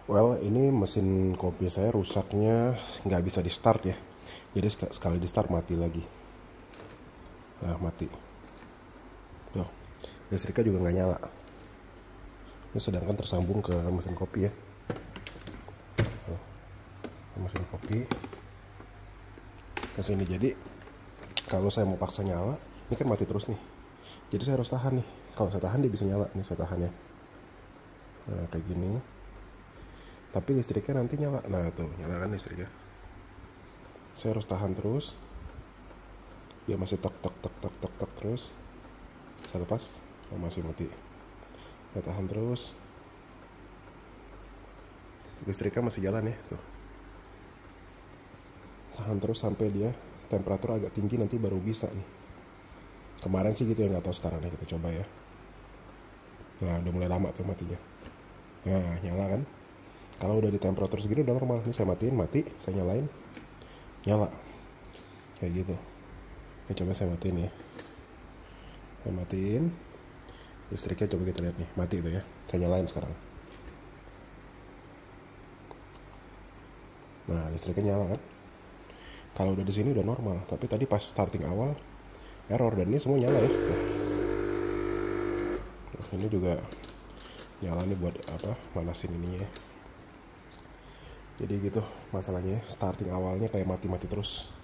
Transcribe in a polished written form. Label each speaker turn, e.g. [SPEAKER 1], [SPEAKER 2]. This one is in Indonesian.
[SPEAKER 1] Well, ini mesin kopi saya rusaknya nggak bisa di start ya. Jadi sekali di start mati lagi. Nah, mati. Tuh, listriknya juga nggak nyala. Ini sedangkan tersambung ke mesin kopi ya. Tuh, mesin kopi ke sini. Jadi kalau saya mau paksa nyala, ini kan mati terus nih. Jadi saya harus tahan nih. Kalau saya tahan dia bisa nyala. Nih saya tahan ya. Nah, kayak gini. Tapi listriknya nanti nyala. Nah tuh nyala kan listriknya. Saya harus tahan terus. Dia masih tok tok tok tok tok tok terus. Saya lepas. Oh, masih mati. Saya tahan terus. Listriknya masih jalan ya tuh. Tahan terus sampai dia temperatur agak tinggi, nanti baru bisa nih. Kemarin sih gitu ya, nggak tahu sekarang nih, kita coba ya. Nah udah mulai lama tuh matinya. Nah nyala kan. Kalau udah di temperatur segini udah normal. Ini saya matiin, mati, saya nyalain, nyala. Kayak gitu. Ini coba saya matiin ya. Saya matiin. Listriknya coba kita lihat nih, mati itu ya. Saya nyalain sekarang. Nah, listriknya nyala kan. Kalau udah di sini udah normal, tapi tadi pas starting awal error, dan ini semua nyala ya. Nah, ini juga nyala nih buat apa? Manasin ininya ya. Jadi gitu masalahnya, starting awalnya kayak mati-mati terus.